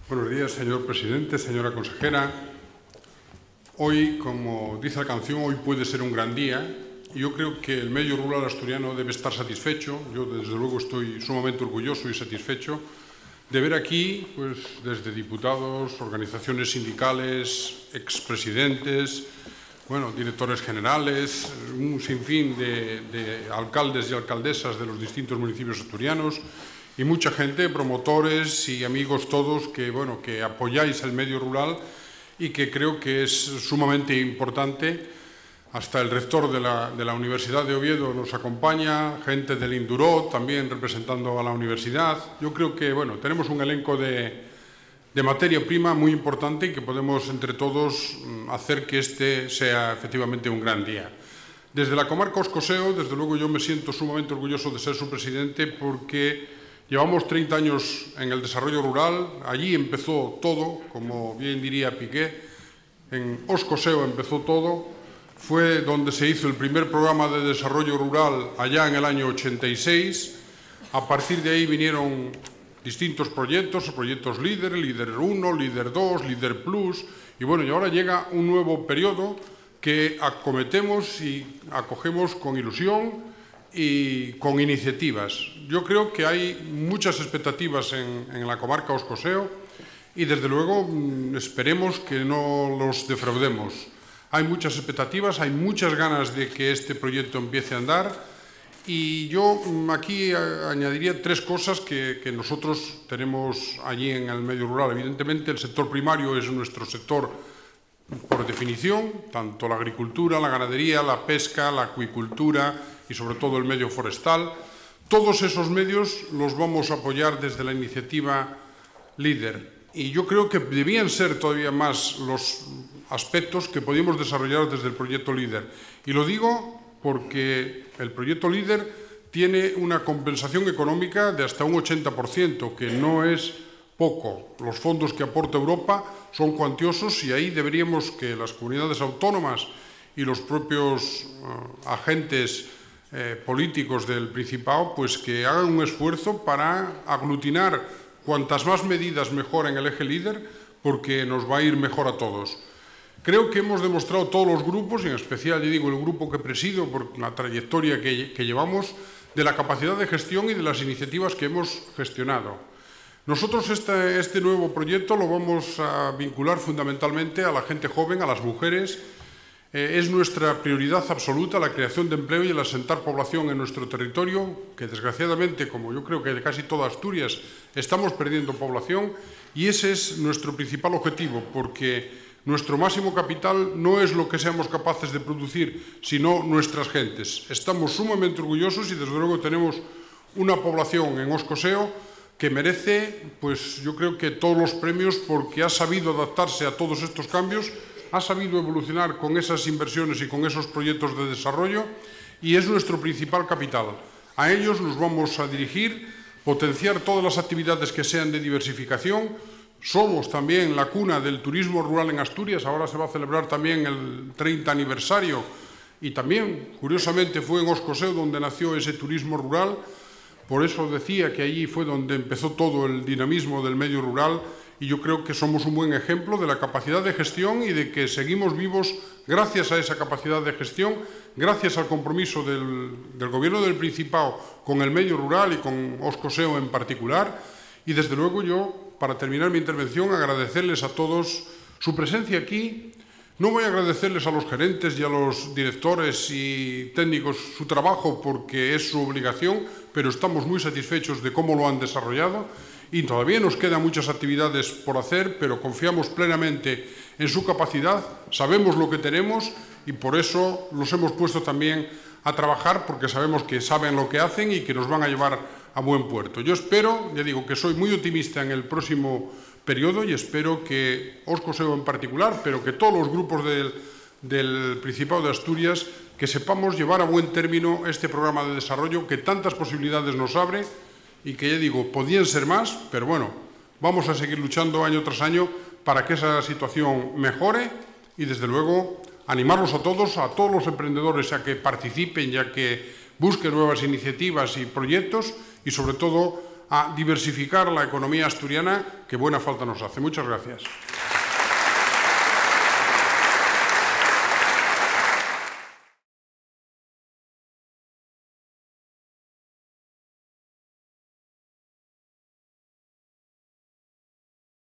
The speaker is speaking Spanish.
Buenos días, señor presidente, señora consejera. Hoy, como dice la canción, hoy puede ser un gran día y yo creo que el medio rural asturiano debe estar satisfecho. Yo, desde luego, estoy sumamente orgulloso y satisfecho de ver aquí, pues, desde diputados, organizaciones sindicales, expresidentes, directores generales, un sinfín de alcaldes y alcaldesas de los distintos municipios asturianos y mucha gente, promotores y amigos todos que apoyáis el medio rural y que creo que es sumamente importante. Hasta el rector de la Universidad de Oviedo nos acompaña, gente del Induró también representando a la universidad. Yo creo que tenemos un elenco de materia prima muy importante y que podemos entre todos hacer que este sea efectivamente un gran día. Desde la comarca Oscoseo, desde luego yo me siento sumamente orgulloso de ser su presidente porque llevamos 30 años en el desarrollo rural. Allí empezó todo, como bien diría Piqué, en Oscoseo empezó todo. Fue donde se hizo el primer programa de desarrollo rural allá en el año 86. A partir de ahí vinieron distintos proyectos, proyectos Líder, Líder 1, Líder 2, Líder Plus, y ahora llega un nuevo periodo que acometemos y acogemos con ilusión y con iniciativas. Yo creo que hay muchas expectativas en la comarca Oscoseo y desde luego esperemos que no los defraudemos. Hay muchas expectativas, hay muchas ganas de que este proyecto empiece a andar y yo aquí añadiría tres cosas que nosotros tenemos allí en el medio rural. Evidentemente, el sector primario es nuestro sector por definición, tanto la agricultura, la ganadería, la pesca, la acuicultura y sobre todo el medio forestal. Todos esos medios los vamos a apoyar desde la iniciativa Líder. Y yo creo que debían ser todavía más los aspectos que podíamos desarrollar desde el proyecto Líder. Y lo digo porque el proyecto Líder tiene una compensación económica de hasta un 80%, que no es poco. Los fondos que aporta Europa son cuantiosos y ahí deberíamos que las comunidades autónomas y los propios agentes políticos del Principado pues que hagan un esfuerzo para aglutinar cuantas más medidas mejor en el eje Líder, porque nos va a ir mejor a todos. Creo que hemos demostrado todos los grupos, y en especial, yo digo, el grupo que presido, por la trayectoria que llevamos, de la capacidad de gestión y de las iniciativas que hemos gestionado. Nosotros este nuevo proyecto lo vamos a vincular fundamentalmente a la gente joven, a las mujeres. Es nuestra prioridad absoluta la creación de empleo y el asentar población en nuestro territorio, que desgraciadamente, como yo creo que de casi toda Asturias, estamos perdiendo población, y ese es nuestro principal objetivo, porque nuestro máximo capital no es lo que seamos capaces de producir, sino nuestras gentes. Estamos sumamente orgullosos y desde luego tenemos una población en Oscoseo que merece, pues yo creo que todos los premios, porque ha sabido adaptarse a todos estos cambios, ha sabido evolucionar con esas inversiones y con esos proyectos de desarrollo y es nuestro principal capital. A ellos nos vamos a dirigir, potenciar todas las actividades que sean de diversificación. Somos también la cuna del turismo rural en Asturias. Ahora se va a celebrar también el 30 aniversario y también, curiosamente, fue en Oscoseo donde nació ese turismo rural. Por eso decía que allí fue donde empezó todo el dinamismo del medio rural. Y yo creo que somos un buen ejemplo de la capacidad de gestión y de que seguimos vivos gracias a esa capacidad de gestión, gracias al compromiso del Gobierno del Principado con el medio rural y con Oscoseo en particular. Y desde luego yo, para terminar mi intervención, agradecerles a todos su presencia aquí. No voy a agradecerles a los gerentes y a los directores y técnicos su trabajo porque es su obligación, pero estamos muy satisfechos de cómo lo han desarrollado. Y todavía nos quedan muchas actividades por hacer, pero confiamos plenamente en su capacidad, sabemos lo que tenemos y por eso los hemos puesto también a trabajar, porque sabemos que saben lo que hacen y que nos van a llevar a buen puerto. Yo espero, ya digo, que soy muy optimista en el próximo periodo y espero que Oscoseo en particular, pero que todos los grupos del Principado de Asturias, que sepamos llevar a buen término este programa de desarrollo que tantas posibilidades nos abre y que, ya digo, podían ser más, pero vamos a seguir luchando año tras año para que esa situación mejore y, desde luego, animarlos a todos los emprendedores a que participen y a que busquen nuevas iniciativas y proyectos y, sobre todo, a diversificar la economía asturiana, que buena falta nos hace. Muchas gracias.